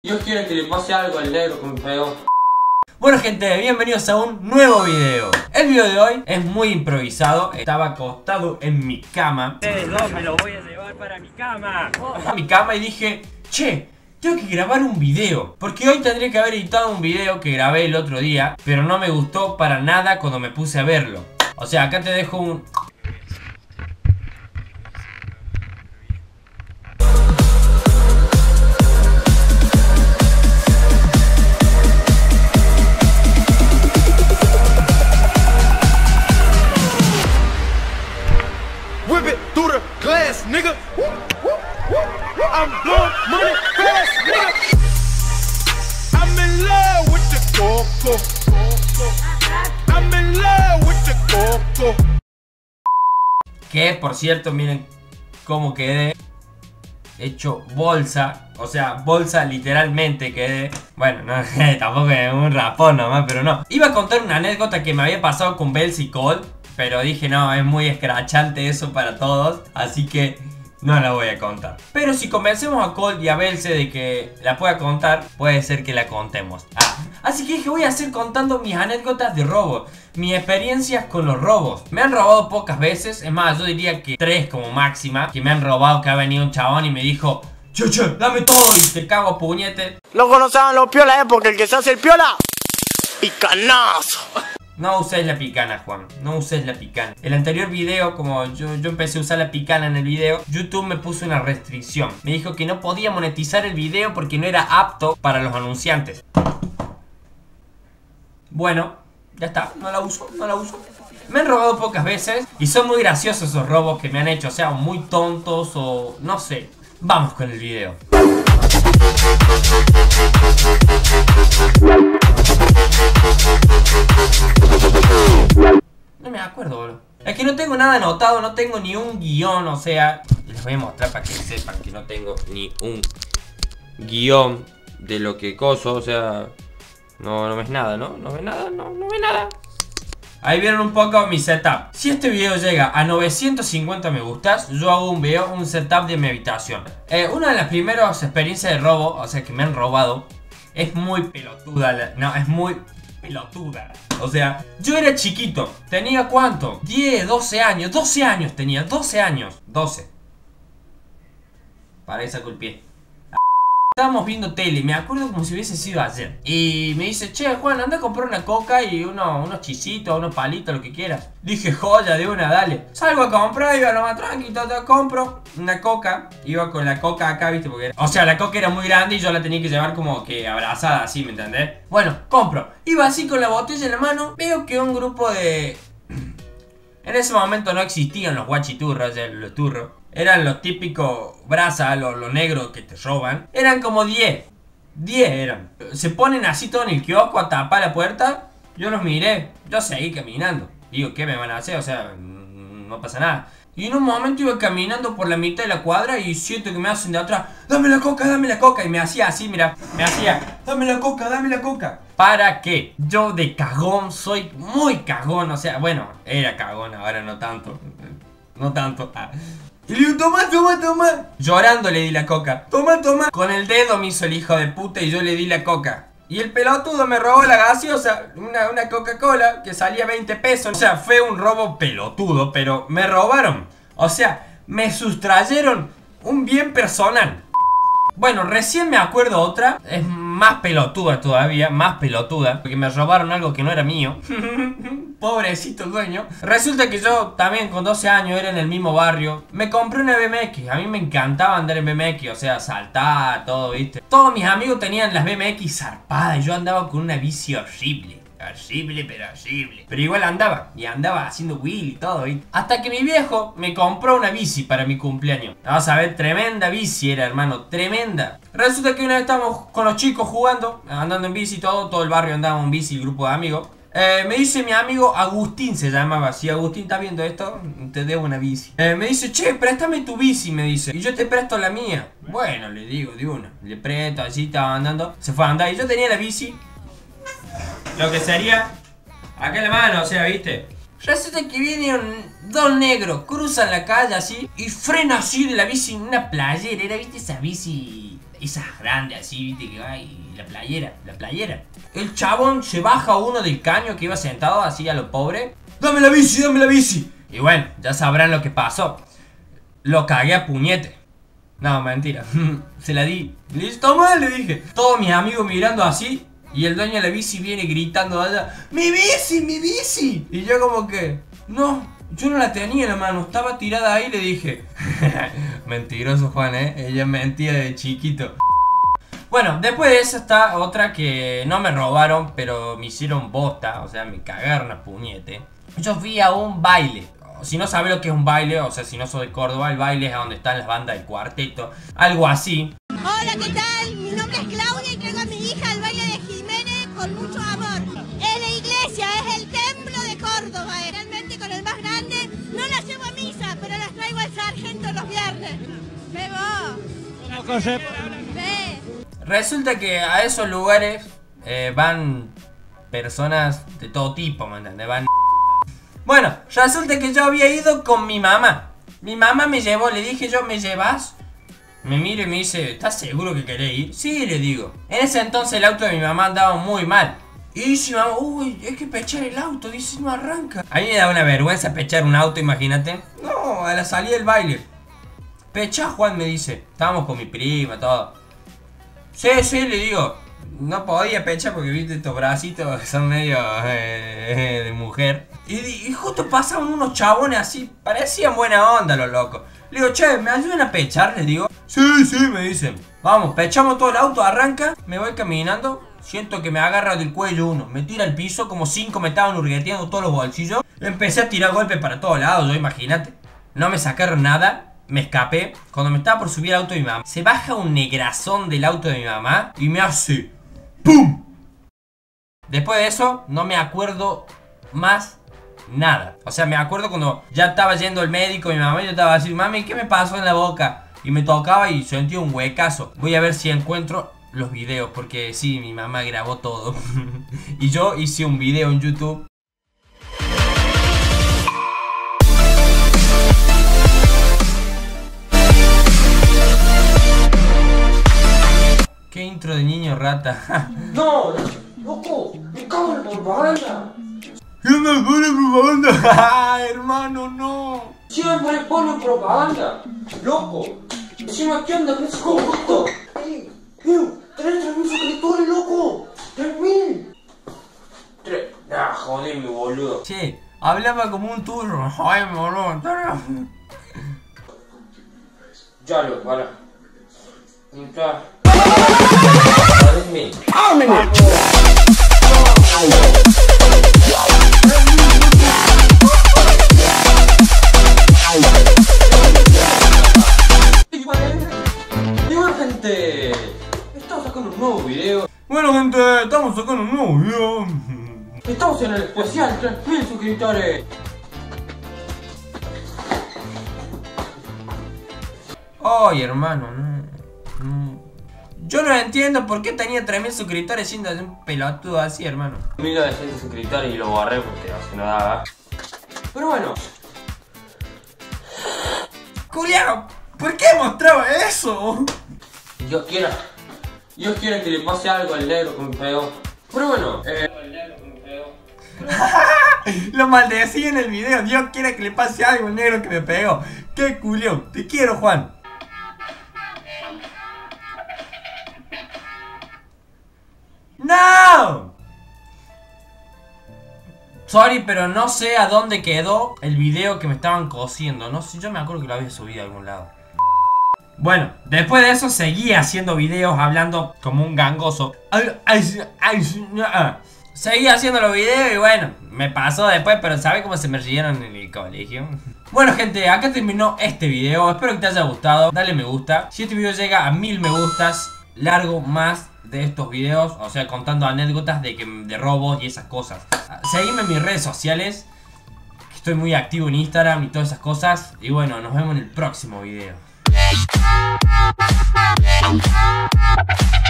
Dios quiere que le pase algo al negro con feo. Bueno gente, bienvenidos a un nuevo video. El video de hoy es muy improvisado. Estaba acostado en mi cama. Ustedes dos me lo voy a llevar para mi cama. A mi cama y dije, che, tengo que grabar un video. Porque hoy tendría que haber editado un video que grabé el otro día, pero no me gustó para nada cuando me puse a verlo. O sea, acá te dejo un... Nigga, I'm blowing money fast, nigga. I'm in love with the coco. I'm in love with the coco. Que por cierto, miren cómo quedé hecho bolsa. O sea, bolsa literalmente quedé. Bueno, no, tampoco es un rapón nomás, pero no. Iba a contar una anécdota que me había pasado con Bells y Colt, pero dije no, es muy escrachante eso para todos, así que no la voy a contar. Pero si convencemos a Colt y a Belce de que la pueda contar, puede ser que la contemos. Así que dije, voy a hacer contando mis anécdotas de robo, mis experiencias con los robos. Me han robado pocas veces, es más, yo diría que 3 como máxima. Que me han robado, que ha venido un chabón y me dijo, che, dame todo y te cago a puñete. Loco, no saben los piolas, porque el que se hace el piola, picanazo. No uses la picana, Juan, no uses la picana. El anterior video, como yo empecé a usar la picana en el video, YouTube me puso una restricción. Me dijo que no podía monetizar el video porque no era apto para los anunciantes. Bueno, ya está, no la uso. Me han robado pocas veces y son muy graciosos esos robos que me han hecho, o sea, muy tontos o no sé. Vamos con el video. No me acuerdo, boludo. Es que no tengo nada anotado, no tengo ni un guión, o sea... Les voy a mostrar para que sepan que no tengo ni un guión de lo que coso, o sea... No ves nada, ¿no? No ves nada, no ves nada. Ahí vieron un poco mi setup. Si este video llega a 950 me gustas, yo hago un setup de mi habitación. Una de las primeras experiencias de robo, o sea que me han robado, es muy pelotuda. No, es muy pelotuda. O sea, yo era chiquito. ¿Tenía cuánto? 10, 12 años. 12 años tenía, 12 años. 12. Para esa culpié. Estábamos viendo tele, me acuerdo como si hubiese sido ayer. Y me dice, che Juan, anda a comprar una coca y unos chisitos, unos palitos, lo que quieras. Dije, joya, de una, dale. Salgo a comprar, iba lo más tranquilo, compro una coca. Iba con la coca acá, viste, porque o sea, la coca era muy grande y yo la tenía que llevar como que abrazada así, ¿me entendés? Bueno, compro. Iba así con la botella en la mano, veo que un grupo de... En ese momento no existían los guachiturros, los turros. Eran los típicos brasa, los negros que te roban. Eran como 10. 10 eran. Se ponen así todo en el kiosco a tapar la puerta. Yo los miré. Yo seguí caminando. Digo, ¿qué me van a hacer? O sea, no pasa nada. Y en un momento iba caminando por la mitad de la cuadra y siento que me hacen de atrás, dame la coca, dame la coca. Y me hacía así, mira, me hacía, dame la coca, dame la coca. ¿Para qué? Yo de cagón soy muy cagón, o sea, bueno, era cagón, ahora no tanto. No tanto. Y le digo, toma. Llorando le di la coca. Toma. Con el dedo me hizo el hijo de puta y yo le di la coca. Y el pelotudo me robó la gaseosa, una Coca-Cola que salía 20 pesos. O sea, fue un robo pelotudo, pero me robaron. O sea, me sustrayeron un bien personal. Bueno, recién me acuerdo otra. Es más pelotuda todavía, más pelotuda. Porque me robaron algo que no era mío. Pobrecito el dueño. Resulta que yo también con 12 años era en el mismo barrio. Me compré una BMX. A mí me encantaba andar en BMX. O sea, saltar, todo, ¿viste? Todos mis amigos tenían las BMX zarpadas. Y yo andaba con una bici horrible. Pero igual andaba. Y andaba haciendo wheel y todo, ¿viste? Hasta que mi viejo me compró una bici para mi cumpleaños. Vas a ver, tremenda bici era, hermano. Tremenda. Resulta que una vez estábamos con los chicos jugando, andando en bici, todo el barrio andaba en bici, el grupo de amigos. Me dice mi amigo Agustín, se llamaba. Si Agustín está viendo esto, te debo una bici. Me dice, che, préstame tu bici, me dice. Y yo te presto la mía. Bueno, le digo, de una. Le presto, así estaba andando. Se fue a andar y yo tenía la bici. Lo que sería acá en la mano, o sea, ¿viste? Resulta que vienen dos negros, cruzan la calle así y frena así de la bici en una playera, ¿viste? Esa bici esas grandes así, viste, que va, y la playera. El chabón se baja uno del caño que iba sentado así a lo pobre. ¡Dame la bici! Y bueno, ya sabrán lo que pasó. Lo cagué a puñete. No, mentira. Se la di. ¿Listo mal? Le dije. Todos mis amigos mirando así. Y el dueño de la bici viene gritando allá: ¡Mi bici! Y yo como que... No, yo no la tenía en la mano. Estaba tirada ahí y le dije... Mentiroso Juan, ella mentía de chiquito. Bueno, después de esa está otra que no me robaron, pero me hicieron bosta. O sea, me cagaron a puñete. Yo fui a un baile. Si no sabes lo que es un baile, o sea, si no soy de Córdoba, el baile es a donde están las bandas del cuarteto. Algo así. Hola, ¿qué tal? Mi nombre es Claudia y traigo a mi hija al baile de Jiménez con mucho amor. Es la iglesia, es el templo de Córdoba. Realmente con el más grande. No las llevo a misa, pero las traigo al sargento los viernes. ¿Ve vos? Ve. Resulta que a esos lugares van personas de todo tipo, ¿me entiendes? Van... Bueno, resulta que yo había ido con mi mamá. Mi mamá me llevó, le dije yo: ¿me llevas? Me mira y me dice: ¿estás seguro que querés ir? Sí, le digo. En ese entonces el auto de mi mamá andaba muy mal. Y dice mi mamá: uy, hay que pechar el auto, dice, no arranca. A mí me da una vergüenza pechar un auto, imagínate. No, a la salida del baile. Pechá, Juan, me dice. Estábamos con mi prima, todo. Sí, le digo. No podía pechar porque viste estos bracitos que son medio de mujer. Y justo pasaban unos chabones así, parecían buena onda los locos. Le digo: che, ¿me ayudan a pechar? Les digo. Sí, me dicen. Vamos, pechamos todo el auto, arranca. Me voy caminando, siento que me agarra del cuello uno, me tira al piso, como 5 me estaban hurgueteando todos los bolsillos. Empecé a tirar golpes para todos lados, yo, imagínate. No me sacaron nada, me escapé. Cuando me estaba por subir al auto de mi mamá, se baja un negrazón del auto de mi mamá y me hace ¡pum! Después de eso, no me acuerdo más nada. O sea, me acuerdo cuando ya estaba yendo al médico, mi mamá, yo estaba así: mami, ¿qué me pasó en la boca? Y me tocaba y sentí un huecazo. Voy a ver si encuentro los videos, porque sí, mi mamá grabó todo. Y yo hice un video en YouTube. Qué intro de niño rata. No, loco, me cago en la propaganda. ¿Qué me pone propaganda? Hermano, no. Siempre pone propaganda, loco. Encima, ¿qué onda? ¿Qué es esto? ¡Tenés 3.000 suscriptores, loco! ¡3.000! Ah, joder, mi boludo. Che, hablaba como un turro. Ay, boludo. Ya lo, para. Ya. Igual, gente, estamos sacando un nuevo video. Bueno, gente, estamos sacando un nuevo video. Estamos en el especial 3.000 suscriptores. Ay, hermano, no. Yo no entiendo por qué tenía 3.000 suscriptores siendo un pelotudo así, hermano. 1900 suscriptores y lo borré porque así no daba. Pero bueno. Culiao, ¿por qué mostraba eso? Dios quiera que le pase algo al negro que me pegó. Pero bueno, Lo maldecí en el video. Dios quiera que le pase algo al negro que me pegó. Qué culiao. Te quiero, Juan. ¡No! Sorry, pero no sé a dónde quedó el video que me estaban cosiendo. No sé, yo me acuerdo que lo había subido a algún lado. Bueno, después de eso seguí haciendo videos hablando como un gangoso. Seguí haciendo los videos y bueno, me pasó después, pero ¿sabes cómo se me rieron en el colegio? Bueno, gente, acá terminó este video. Espero que te haya gustado. Dale me gusta. Si este video llega a 1000 me gustas, largo más de estos videos, o sea, contando anécdotas de robos y esas cosas. Seguime en mis redes sociales, que estoy muy activo en Instagram y todas esas cosas. Y bueno, nos vemos en el próximo video.